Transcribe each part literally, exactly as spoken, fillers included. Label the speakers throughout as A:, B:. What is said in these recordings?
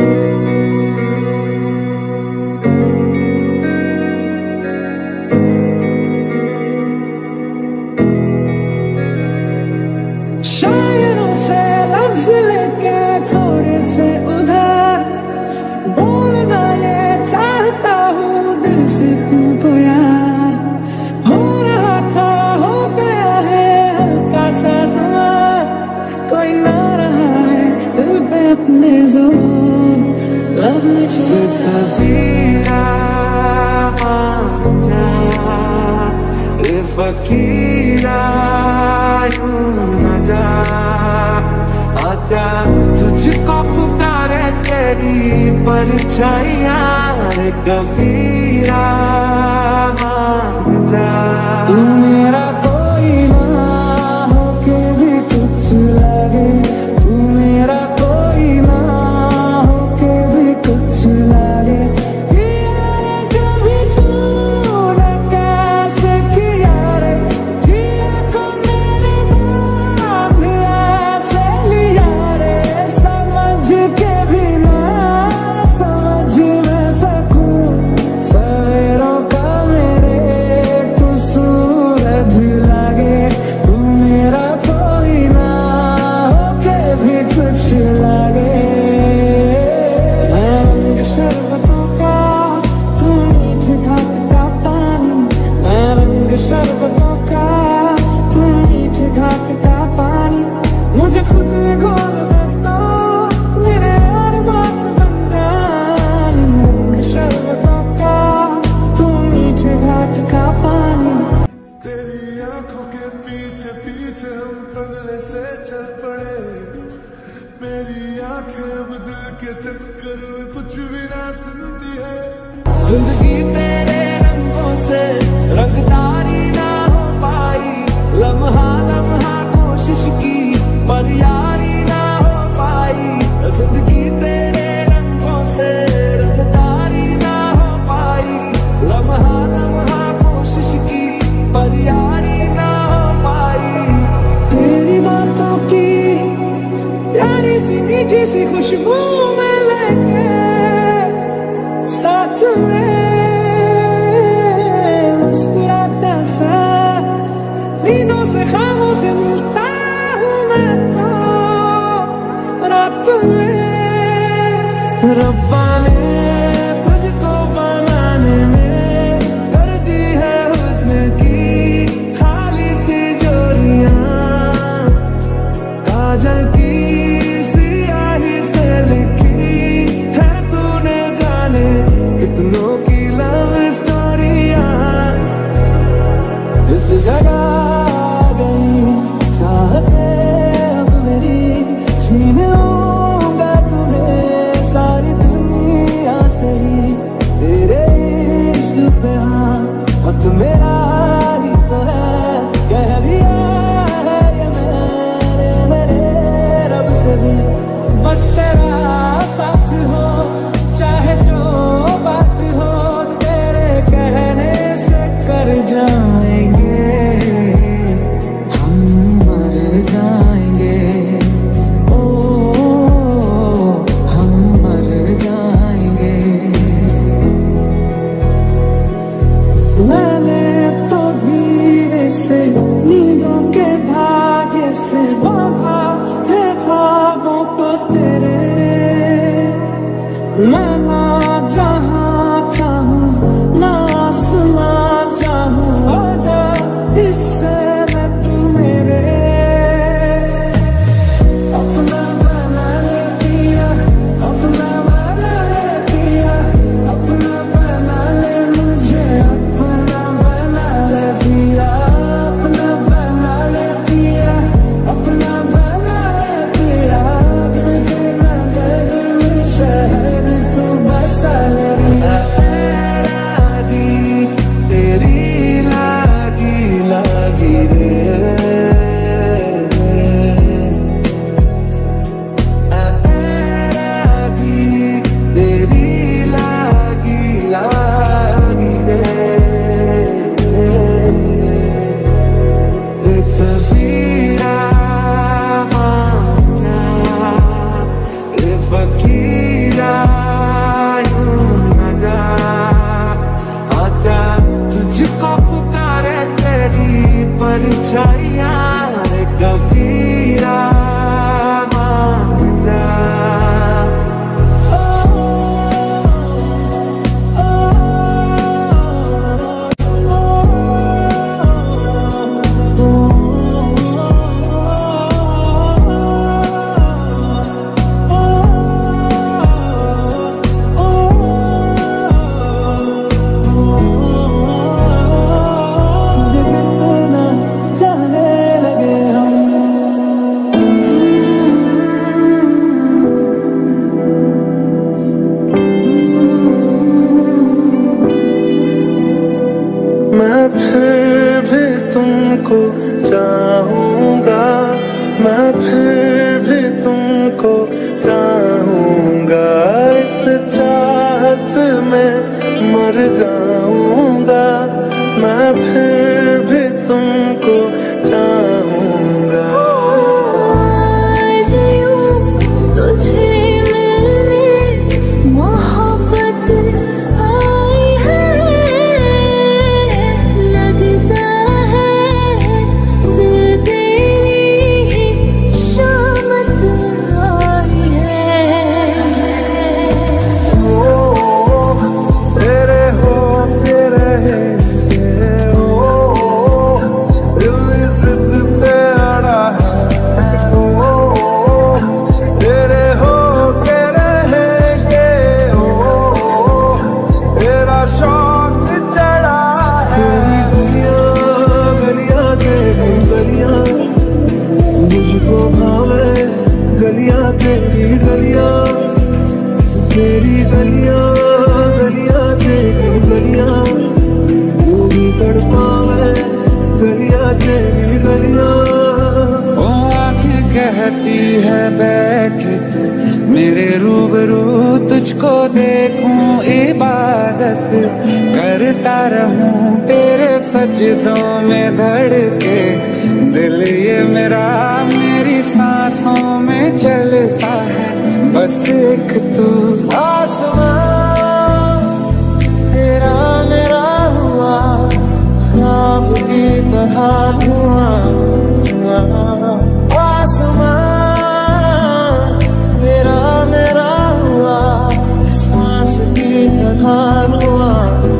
A: शायरों से लफ्ज लेके थोड़े से उधार बोलना ये चाहता हूँ दिल से तुमको यार। हो रहा था हो गया है हल्का सा ज़ुबान, कोई ना रहा है दिल पे अपने जोर। लव मी टू कबीरा जा ए फकीरा जा आजा, तुझको पुकारे तेरी परछाइयां रे कबीरा जा। तू मेरा कोई ना होके भी कुछ लगे, तू मेरा कोई ना होके भी कुछ लगे। यार कभी तूने कैसे किया रे जिया को मेरे बांध ऐसे लिया रे, समझ के भी ना समझ मैं सकूं सवेरों का मेरे तू सूरज लगे। तू मेरा कोई ना होके भी कुछ लगे। मैं रंग शरबतों का तू मीठे घाट का पानी, मैं रंग शरबतों का तू मीठे घाट का पानी। मुझे खुद में घोल दे तो मेरे और बात बन जानी। रंग शरबतों का तू मीठे घाट का पानी।
B: तेरी आंखों के पीछे पीछे हम बंगले से चल पड़े, मेरी आंखें अब दिल के चक्कर में कुछ भी ना सुनती है।
A: जिंदगी तेरे रंगों से रंगदारी ना हो पाई, लम्हा लम्हा कोशिश की पर यारी ना हो पाई। जिंदगी तेरे रंगों से रंगदारी ना हो पाई, लम्हा लम्हा कोशिश की पर यारी ना हो पाई। तेरी बातों की प्यारी सी मीठी सी खुशबू में लेके साथ में मुस्कुराता सा नींदों से ख्वाबों से मिलता हूँ मैं तो रात में। रब्बा ने तुझको बनाने में कर दी है हुस्न की खाली तिजोरियां, काजल की सियाही से लिखी है तूने जाने कितनों की लव स्टोरियां। इस जगह आ गई चाहते अब मेरी, छीन लूंगा तुम्हें सारी दुनिया से ही। तेरे इश्क पे हाँ वक्त मेरा ही तो है, कह दिया है ये मैंने मेरे रब से भी। बस तेरा साथ हो चाहे जो बात हो, तेरे कहने से कर जाएंगे हम मर जाएंगे। ओ हम मर जाएंगे। मैंने तो धीरे से नींदों के भाग्य से बांधा है ख्वाबों को तेरे। मैं ना जहाँ चाहूँ ना आसमां चाहूँ, आजा इससे मैं तू मेरे। अपना बना ले पिया, अपना बना ले पिया, अपना बना ले मुझे, अपना बना ले पिया, अपना बना ले पिया, अपना बना ले पिया। तुझे नगर में शहर तू
B: चाहूंगा, मैं फिर भी तुमको चाहूंगा, इस चाहत में मर जाऊंगा, मैं फिर भी तुमको चाहूंगा।
C: तुझे मिलने मोहब्बत आई है, लगता है दिल तेरी शामत आई है।
B: ओ तेरे हो के रहेंगे, ओ दिल जिद पे अड़ा है, ओ तेरे हो के रहेंगे, ओ तेरा शौक चढ़ा है। गलियां गलियां तेरी गलियां मुझको भावे, गलियां तेरी गलियां, तेरी गलियां गलियां तेरी गलियां वो भी तड़पावे, गलियां तेरी गलियां।
D: ओ आँखें कहती है बैठ तू मेरे रूबरू, तुझको देखूं इबादत करता रहूं तेरे सजदों में धड़के दिल ये मेरा, मेरी सांसों में चलता है बस एक तू।
B: आसमां तेरा मेरा हुआ, ख्वाब की तरह धुआं, आसमां तेरा मेरा हुआ, सांस की तरह रुआ।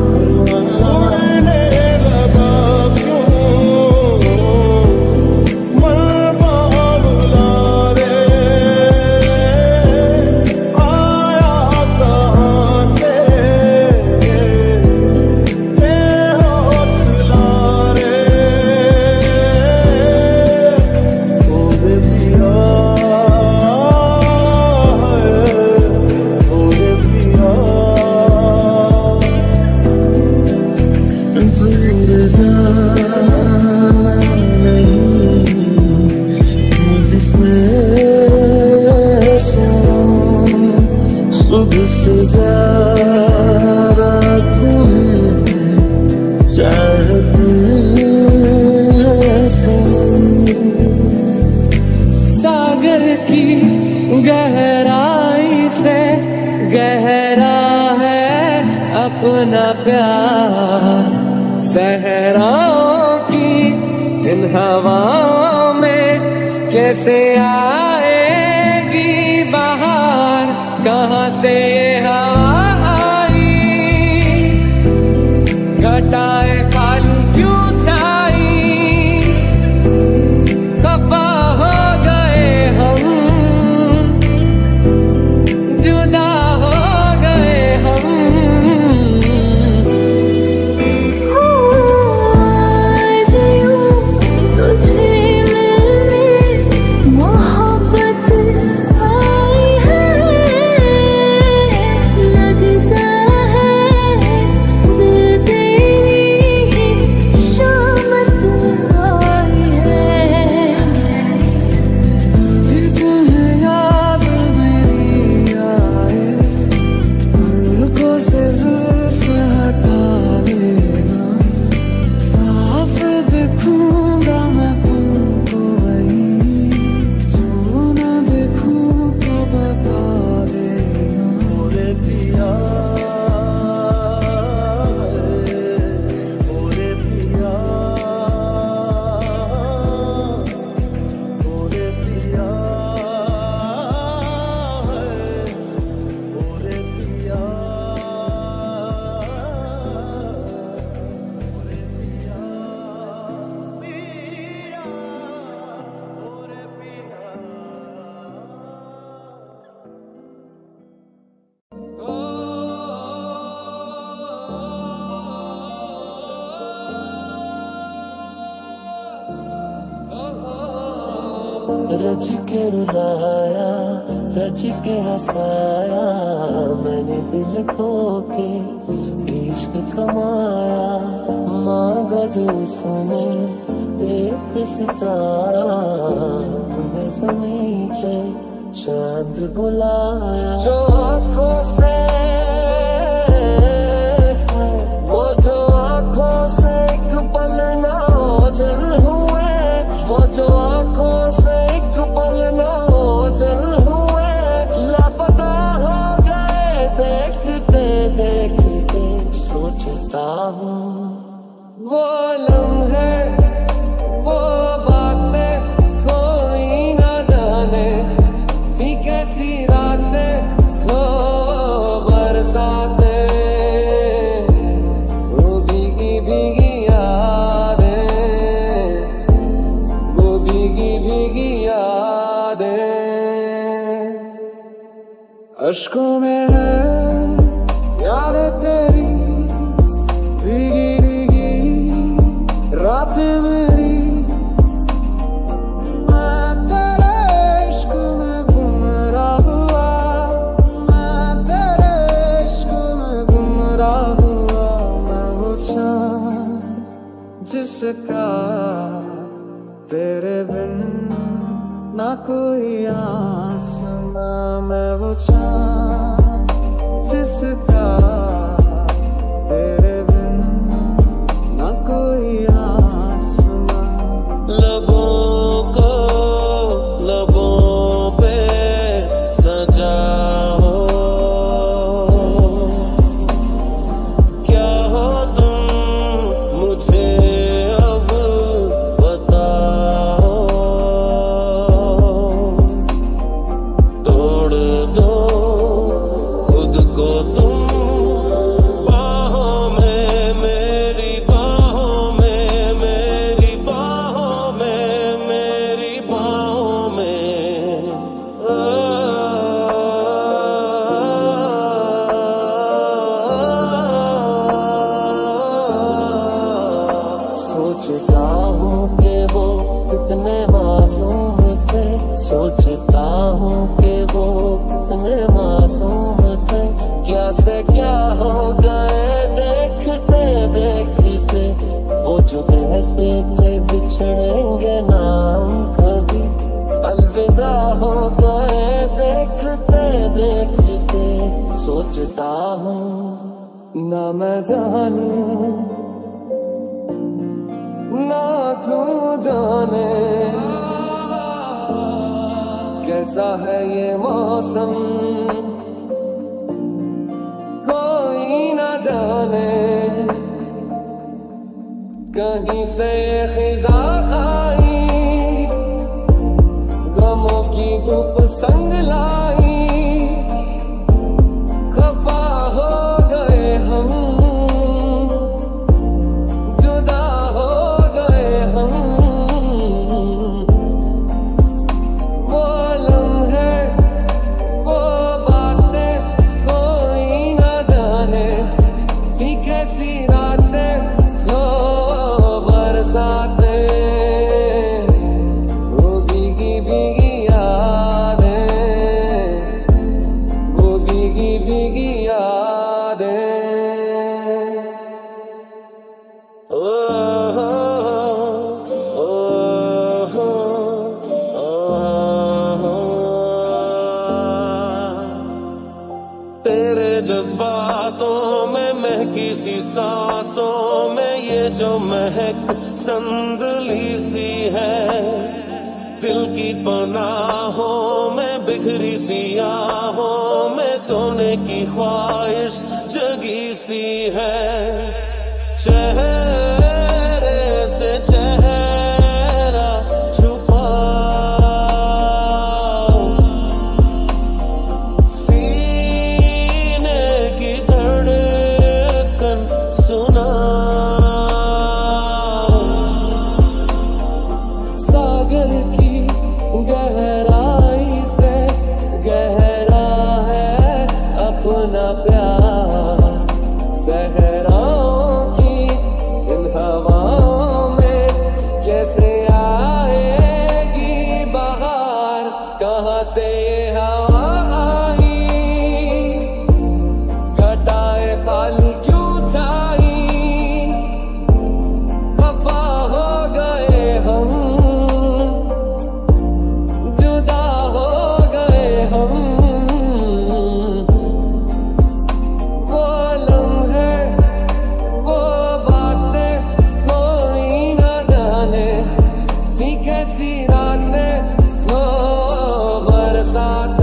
B: खुद से ज़्यादा तुम्हें चाहते हैं
C: सागर की गहराई से गहरा है अपना प्यार, सहराओं की इन हवाओं में कैसे आएगी बहार, कहाँ से ये हवा आई, घटाए खाली क्यों छाई, खफा हो गए हम, जुदा हो गए हम। तुझे मिलने मोहब्बत आई है, लगता है दिल तेरी शामत आई है।
B: तुम्हें याद मेरी आए, पलकों से जुल्फ हटा लेना, साफ देखूंगा मैं तुमको वही, जो न देखूं तो बता देना। ओरे पिया ओरे पिया ओरे पिया ओरे पिया रच के रुलाया, रच के हंसाया, मैंने दिल खो के इश्क कमाया, मांगा जो उसने
E: एक सितारा ने ज़मीं पे चांद बुलाया। जो आँखों से वो जो आँखों से एक पल ना ओझल हुए, वो जो आँखों से एक पल ना ओझल हुए, लापता हो गए देखते देखते। सोचता हूँ वो लम्हे वो बातें कोई ना जाने, थी कैसी रातें वो बरसातें, वो भीगी भीगी यादें, वो भीगी भीगी यादें।
D: अश्कों में है यादें तेरी भीगी भीगी रातें मेरी, मैं तेरे इश्क में गुमराह हुआ, मैं तेरे इश्क में गुमराह हुआ। मैं वो चाँद जिसका तेरे बिन ना कोई आसमां, मैं वो चाँद जिसका तेरे बिन ना कोई आसमां।
E: लबों को लबों पे सजा हो, क्या हो तुम मुझे अब बताओ। तोड़ दो खुद को तुम बाहों में, मेरी बाहों में, मेरी बाहों में, मेरी बाहों में। सोचता हूँ कि वो कितने मासूम थे, सोचता हूँ कि वो कितने मासूम थे, क्या से क्या हो गए देखते देखते। वो जो कहते थे बिछड़ेंगे ना हम कभी, अलविदा हो गए देखते देखते। सोचता हूँ ना मैं जानूं ना तू जाने, कैसा है ये मौसम कोई ना जाने। कहीं से ये खिजा आई, गमों की धूप संग लाई, खफा हो गए हम, जुदा हो गए हम। वो लम्हे वो बातें कोई ना जाने, थी कैसी रातें वो बरसातें, वो भीगी भीगी यादें, वो भीगी भीगी यादें। ओ हो ओ हो ओ हो। तेरे जज्बातों में महकी सी सांसों में ये जो महक संदली सी है, दिल की पनाहों में बिखरी सी आहों में सोने की ख्वाहिश जगी सी है। चेहरे से चेहरा छुपाओ, सीने की धड़कन सुनाओ, सागर की गहराई से गहरा है अपना प्यार, सहराओं की
D: साथ